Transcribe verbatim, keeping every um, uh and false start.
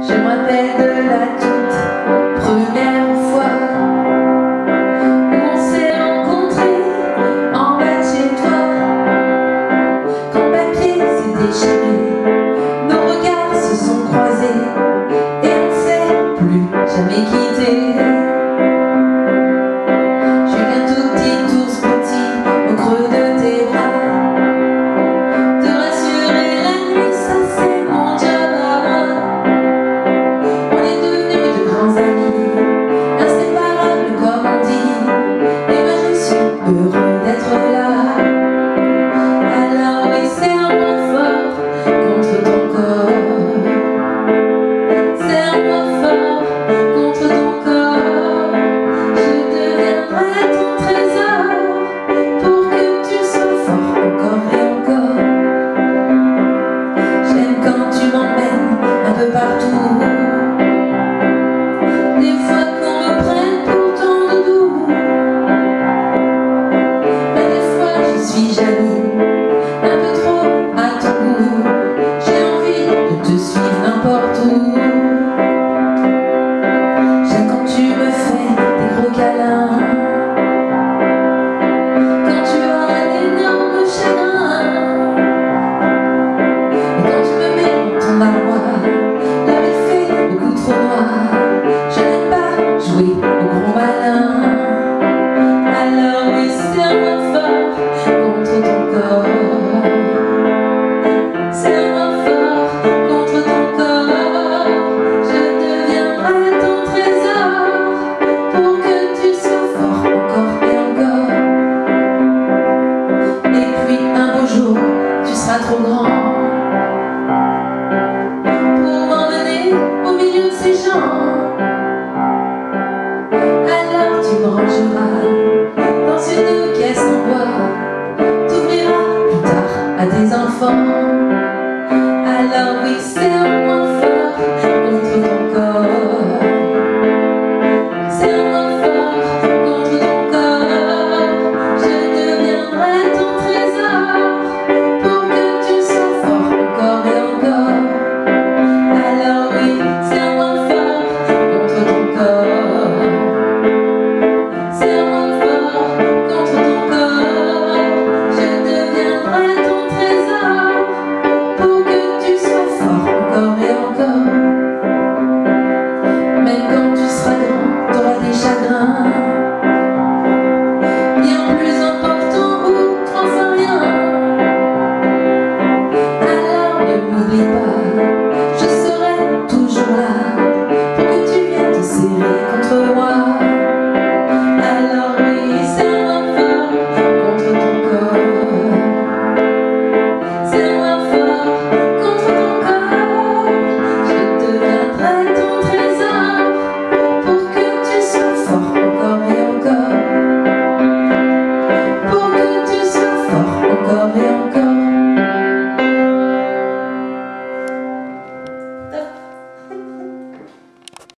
Je me rappelle de la toute première fois où on s'est rencontrés en bas de chez toi. Quand le papier s'est déchiré, nos regards se sont croisés et on ne s'est plus jamais quittés. J'ai eu un tout petit ours petit au creux de tes bras. Te rassurer la nuit, ça c'est mon job à moi. On est devenus de grands amis, inséparables comme on dit. Et moi je suis heureux d'être là. Alors oui, serre-moi fort contre ton corps. Serre-moi fort contre ton corps. Je deviendrai ton trésor pour que tu sois fort encore et encore. J'aime quand tu m'emmènes un peu partout. Des fois qu'on me prenne pour ton doudou. Mais des fois je suis jaloux, un peu trop à ton goût. J'ai envie de te suivre n'importe où. J'aime quand tu me fais des gros câlins, quand tu as un énorme chagrin, et quand tu me mets dans ton armoire, là où il fait beaucoup trop noir. Je n'aime pas jouer au gros malin. Alors oui, serre-moi fort contre ton corps. Serre-moi fort contre ton corps. Je deviendrai ton trésor pour que tu sois fort encore et encore. Et puis un beau jour, tu seras trop grand pour m'emmener au milieu de ces gens.